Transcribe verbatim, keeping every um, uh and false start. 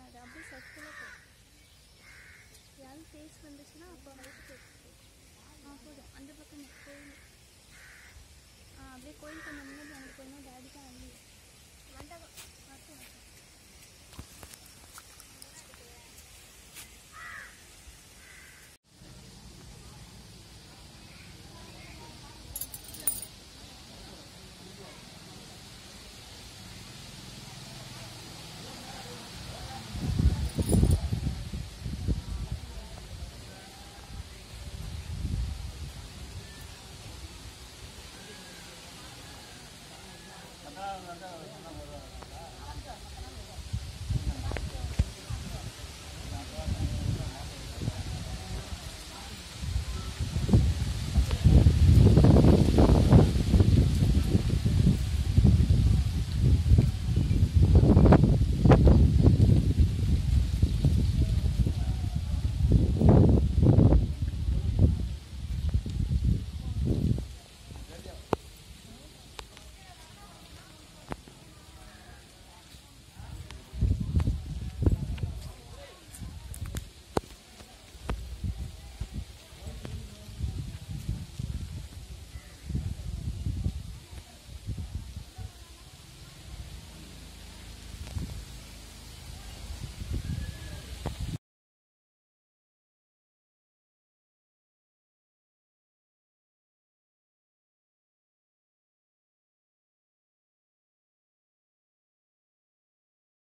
அது அப்படியே சர்க்கிளாக போகும். யாரும் ஃபேஸ் வந்துச்சுன்னா அப்போ ரைட்டு ஆ போதும். அந்த பக்கம் கோயில் ஆ அப்படியே கோயில் கொஞ்சம் முன்னாடி அங்கே போகணும். டேடி தான் அங்கே மண்டபம்